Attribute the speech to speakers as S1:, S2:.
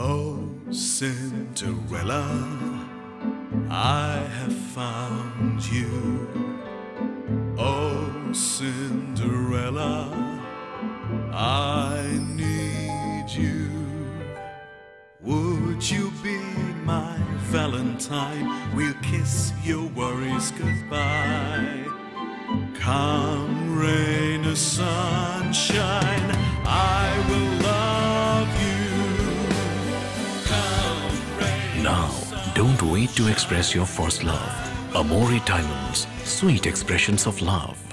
S1: Oh, Cinderella, I have found you. Oh, Cinderella, I need you. Would you be my Valentine? We'll kiss your worries goodbye. Come rain or sunshine, I will love you. Come rain.
S2: Now, don't wait to express your first love. Amore Diamonds, sweet expressions of love.